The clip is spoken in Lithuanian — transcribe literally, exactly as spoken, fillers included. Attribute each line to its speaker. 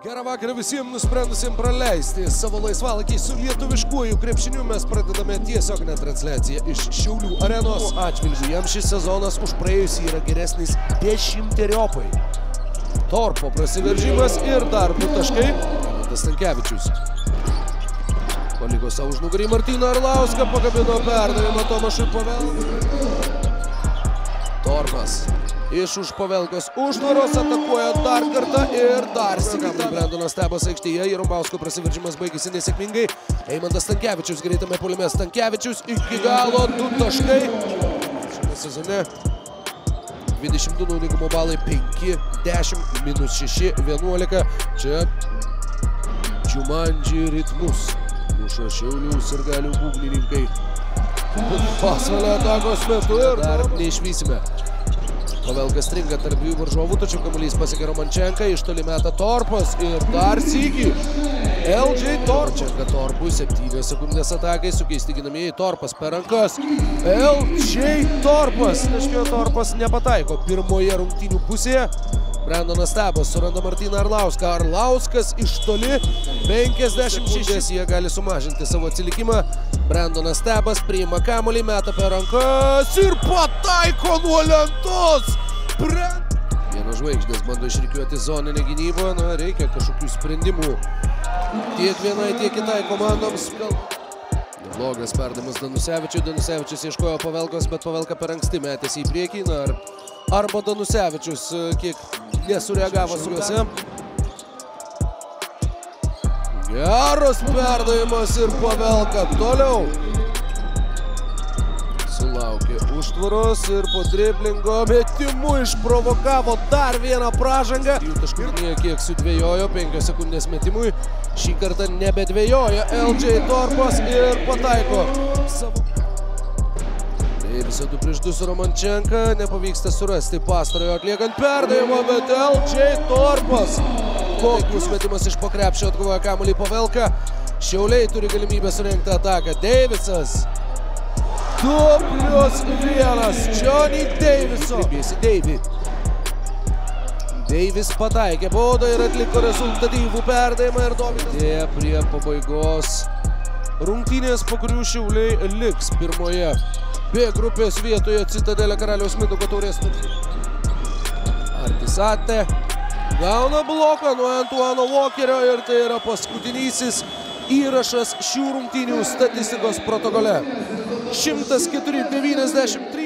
Speaker 1: Gerą vakarą visiems nusprendusiems praleisti savo laisvalaikį su lietuviškuoju krepšiniu. Mes pradedame tiesioginę transliaciją iš Šiaulių arenos. Atžvilgiu jam šis sezonas už praėjusį yra geresnis dešimteriopai. Torpo prasiveržimas ir dar du taškai. Eimantas Stankevičius paliko savo užnugarį Martyną Arlauską, pakabino perdavimą Tomašui Pavelkai. Torpas iš už Pavelkos užtvaros atakuoja dar kartą ir dar sėkmingai. Brendonas Stebas aikštėje, Jarumbausko prasiveržimas baigėsi nesėkmingai. Eimantas Stankevičius greitame puolime. Stankevičius iki galo du taškai. Šiame sezone dvidešimt du naudingumo balai, penki, dešimt, minus šeši, vienuolika. Čia Džiumandži ritmus muša Šiaulių sirgalių būgnininkai. Pasvalio atakos metu ir dar neišvysime. Pavelkas stringa tarp dviejų varžovų, tačiau kamuolys pasiekia Romančenką, iš toli meta Torpas ir dar sykį L J Torčenka Torpui, septynios sekundės atakai, sukeisti ginamieji. Torpas per rankas, L J Torpas, taškio Torpas nepataiko pirmoje rungtynių pusėje. Brendonas Stebas suranda Martyną Arlauską, Arlauskas iš toli, penkiasdešimt šeši, jie gali sumažinti savo atsilikimą. Brendonas Stebas priima kamuolį, meta per rankas ir pataiko nuo lentos. Brend... Vienos žvaigždės bando išrikiuoti zoninę gynybą, na, reikia kažkokių sprendimų tiek vienai, tiek kitai komandoms. Neblogas perdavimas Danusevičiui, Danusevičius ieškojo Pavelkos, bet Pavelka per anksti metėsi į priekį, na, ar, arba Danusevičius kiek nesureagavo su juose. Geras perdavimas ir Pavelka toliau sulaukė užtvaros ir po driblingo metimu išprovokavo dar vieną pražangą. Jų taškų kiek sudvėjojo, penkios sekundės metimui. Šį kartą nebedvėjojo L J Torpas ir pataiko savo. Deivisą du prieš du su Romančenka, nepavyksta surasti pastarojo atliekant perdavimą, bet L J Torpas. Kokius metimas iš po krepšio atkovoja kamuolį Pavelka. Šiauliai turi galimybę surengti ataką. Deivisas. du plius vienas. Johnny Deiviso. Pribėsi Deivi. Deivis pataikė baudą ir atliko rezultatyvų perdavimą ir Dovydas. Prie pabaigos rungtynės, po kurių Šiauliai liks pirmoje B grupės vietoje Citadelė Karaliaus Mindaugo taurės turnyre. Artisate gauna bloką nuo Antuano Walkerio ir tai yra paskutinysis įrašas šių rungtynių statistikos protokole. šimtas keturi devyniasdešimt trys.